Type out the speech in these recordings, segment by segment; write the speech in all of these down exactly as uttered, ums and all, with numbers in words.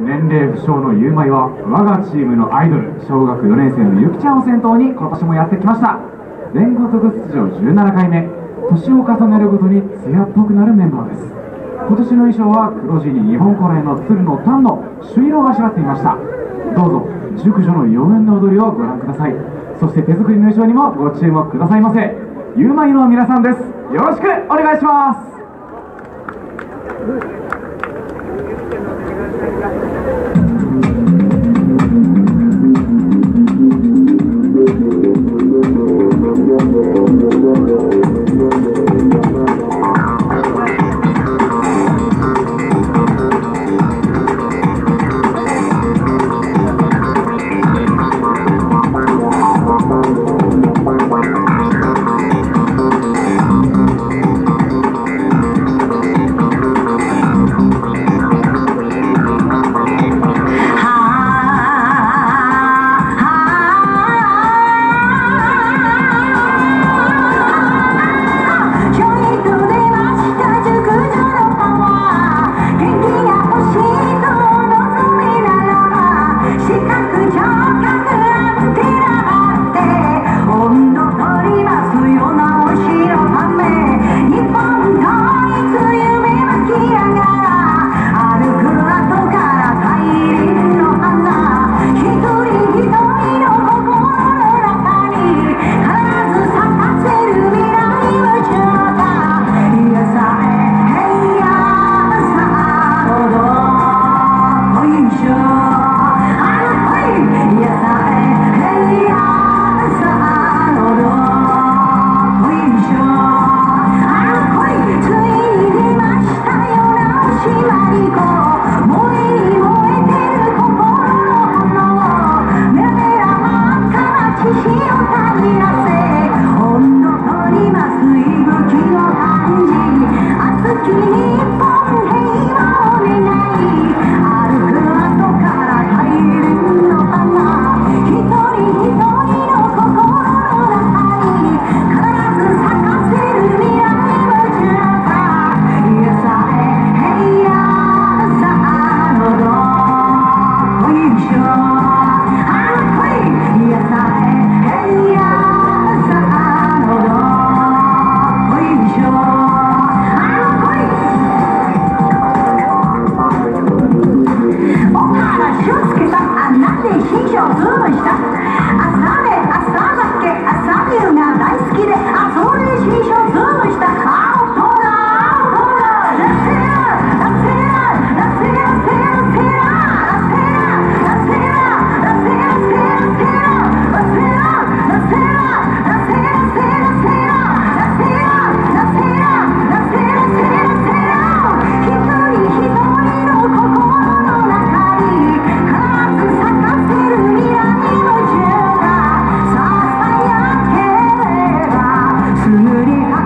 年齢不詳のゆうまいは我がチームのアイドル、小学よねん生のゆきちゃんを先頭に今年もやってきました。全国出場じゅうななかいめ、年を重ねるごとに艶っぽくなるメンバーです。今年の衣装は黒地に日本古来の鶴の丹の朱色をあしらっていました。どうぞ熟女の妖艶な踊りをご覧ください。そして手作りの衣装にもご注目くださいませ。ゆうまいの皆さんです。よろしくお願いします。 無理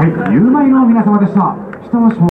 はい、ゆうまいの皆様でした。人を